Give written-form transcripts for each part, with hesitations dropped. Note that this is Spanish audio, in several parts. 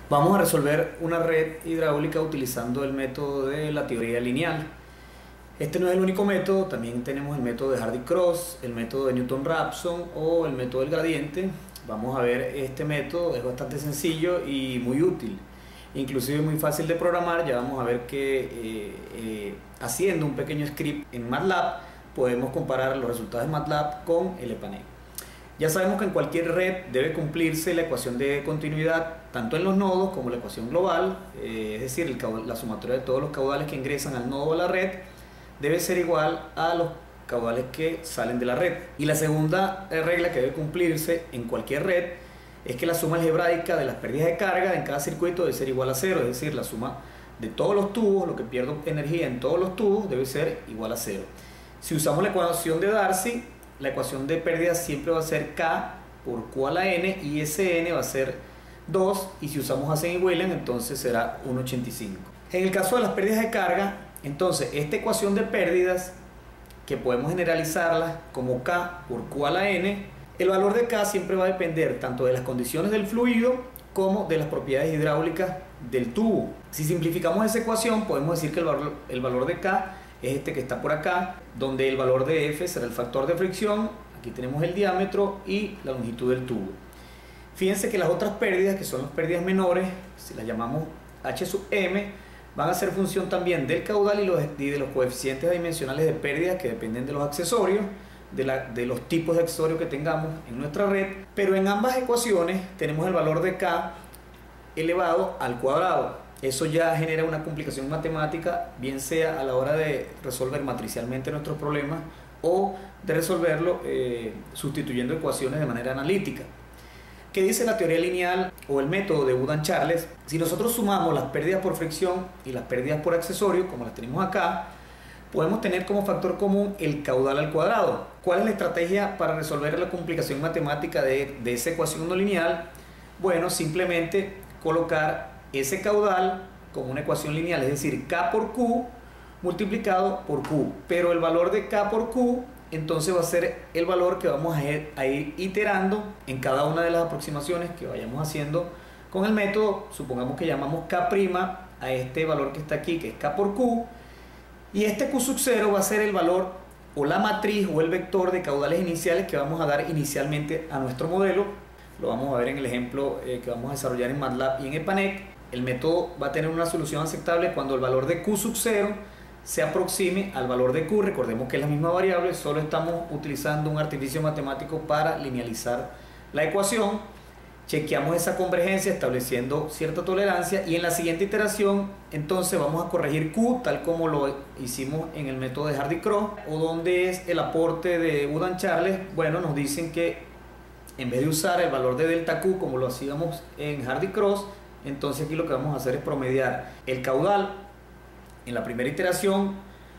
Vamos a resolver una red hidráulica utilizando el método de la teoría lineal. Este no es el único método, también tenemos el método de Hardy-Cross, el método de Newton-Raphson o el método del gradiente. Vamos a ver este método, es bastante sencillo y muy útil, inclusive muy fácil de programar. Ya vamos a ver que haciendo un pequeño script en MATLAB podemos comparar los resultados de MATLAB con el EPANEC. Ya sabemos que en cualquier red debe cumplirse la ecuación de continuidad tanto en los nodos como la ecuación global, es decir, la sumatoria de todos los caudales que ingresan al nodo o a la red debe ser igual a los caudales que salen de la red. Y la segunda regla que debe cumplirse en cualquier red es que la suma algebraica de las pérdidas de carga en cada circuito debe ser igual a cero, es decir, la suma de todos los tubos, lo que pierdo energía en todos los tubos, debe ser igual a cero. Si usamos la ecuación de Darcy, la ecuación de pérdida siempre va a ser K por Q a la N y ese N va a ser 2, y si usamos Hazen y Whelan entonces será 1,85. En el caso de las pérdidas de carga, entonces esta ecuación de pérdidas, que podemos generalizarla como K por Q a la N, el valor de K siempre va a depender tanto de las condiciones del fluido como de las propiedades hidráulicas del tubo. Si simplificamos esa ecuación podemos decir que el valor de K es este que está por acá, donde el valor de F será el factor de fricción. Aquí tenemos el diámetro y la longitud del tubo. Fíjense que las otras pérdidas, que son las pérdidas menores, si las llamamos H sub M, van a ser función también del caudal y de los coeficientes adimensionales de pérdida, que dependen de los accesorios, de los tipos de accesorios que tengamos en nuestra red. Pero en ambas ecuaciones tenemos el valor de K elevado al cuadrado. Eso ya genera una complicación matemática, bien sea a la hora de resolver matricialmente nuestros problemas o de resolverlo sustituyendo ecuaciones de manera analítica. ¿Qué dice la teoría lineal o el método de Wood-Charles? Si nosotros sumamos las pérdidas por fricción y las pérdidas por accesorio, como las tenemos acá, podemos tener como factor común el caudal al cuadrado. ¿Cuál es la estrategia para resolver la complicación matemática de esa ecuación no lineal? Bueno, simplemente colocar ese caudal como una ecuación lineal, es decir, K por Q multiplicado por Q, pero el valor de K por Q entonces va a ser el valor que vamos a ir iterando en cada una de las aproximaciones que vayamos haciendo con el método. Supongamos que llamamos K' a este valor que está aquí, que es K por Q, y este Q sub 0 va a ser el valor o la matriz o el vector de caudales iniciales que vamos a dar inicialmente a nuestro modelo. Lo vamos a ver en el ejemplo que vamos a desarrollar en MATLAB y en EPANEC. El método va a tener una solución aceptable cuando el valor de Q sub 0 se aproxime al valor de Q. Recordemos que es la misma variable, solo estamos utilizando un artificio matemático para linealizar la ecuación. Chequeamos esa convergencia estableciendo cierta tolerancia, y en la siguiente iteración entonces vamos a corregir Q tal como lo hicimos en el método de Hardy-Cross. ¿O dónde es el aporte de Wood-Charles? Bueno, nos dicen que en vez de usar el valor de delta Q como lo hacíamos en Hardy-Cross, entonces aquí lo que vamos a hacer es promediar el caudal en la primera iteración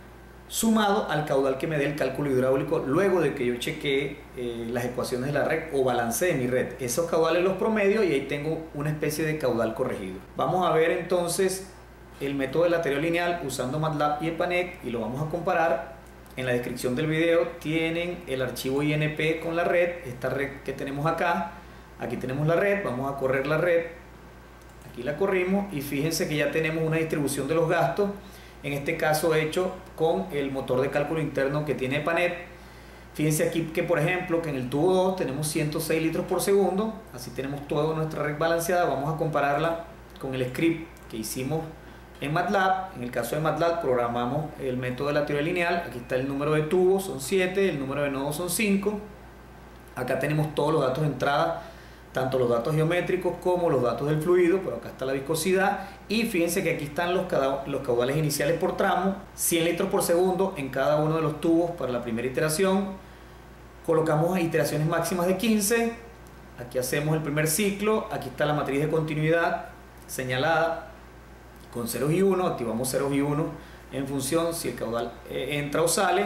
sumado al caudal que me dé el cálculo hidráulico luego de que yo chequeé las ecuaciones de la red o balancee mi red. Esos caudales los promedio y ahí tengo una especie de caudal corregido. Vamos a ver entonces el método de la teoría lineal usando MATLAB y EPANEC y lo vamos a comparar. En la descripción del video tienen el archivo INP con la red, esta red que tenemos acá. Aquí tenemos la red, vamos a correr la red, aquí la corrimos y fíjense que ya tenemos una distribución de los gastos, en este caso hecho con el motor de cálculo interno que tiene EPANET. Fíjense aquí que, por ejemplo, que en el tubo 2 tenemos 106 litros por segundo, así tenemos toda nuestra red balanceada. Vamos a compararla con el script que hicimos en MATLAB. En el caso de MATLAB programamos el método de la teoría lineal. Aquí está el número de tubos, son 7, el número de nodos son 5. Acá tenemos todos los datos de entrada, tanto los datos geométricos como los datos del fluido, pero acá está la viscosidad. Y fíjense que aquí están los caudales iniciales por tramo, 100 litros por segundo en cada uno de los tubos para la primera iteración. Colocamos iteraciones máximas de 15. Aquí hacemos el primer ciclo, aquí está la matriz de continuidad señalada con ceros y 1, activamos ceros y 1 en función si el caudal entra o sale.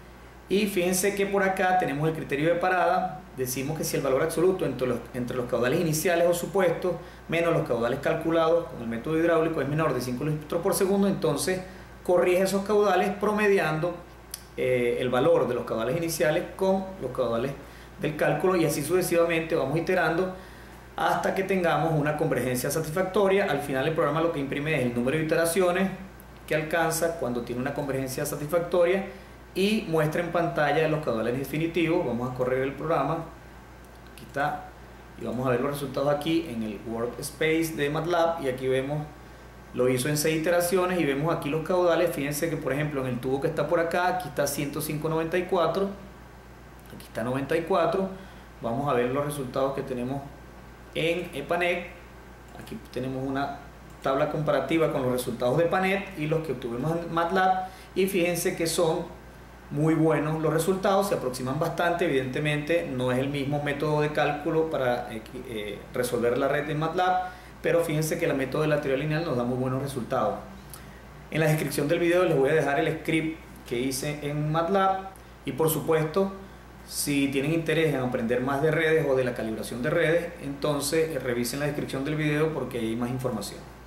Y fíjense que por acá tenemos el criterio de parada. Decimos que si el valor absoluto entre los caudales iniciales o supuestos menos los caudales calculados con el método hidráulico es menor de 5 litros por segundo, entonces corrige esos caudales promediando el valor de los caudales iniciales con los caudales del cálculo, y así sucesivamente vamos iterando hasta que tengamos una convergencia satisfactoria. Al final el programa lo que imprime es el número de iteraciones que alcanza cuando tiene una convergencia satisfactoria y muestra en pantalla los caudales definitivos. Vamos a correr el programa, aquí está, y vamos a ver los resultados aquí en el workspace de MATLAB, y aquí vemos, lo hizo en 6 iteraciones y vemos aquí los caudales. Fíjense que por ejemplo en el tubo que está por acá, aquí está 105.94, aquí está 94. Vamos a ver los resultados que tenemos en EPANET. Aquí tenemos una tabla comparativa con los resultados de EPANET y los que obtuvimos en MATLAB, y fíjense que son muy buenos los resultados, se aproximan bastante. Evidentemente no es el mismo método de cálculo para resolver la red en MATLAB, pero fíjense que el método de la teoría lineal nos da muy buenos resultados. En la descripción del video les voy a dejar el script que hice en MATLAB, y por supuesto, si tienen interés en aprender más de redes o de la calibración de redes, entonces revisen la descripción del video porque hay más información.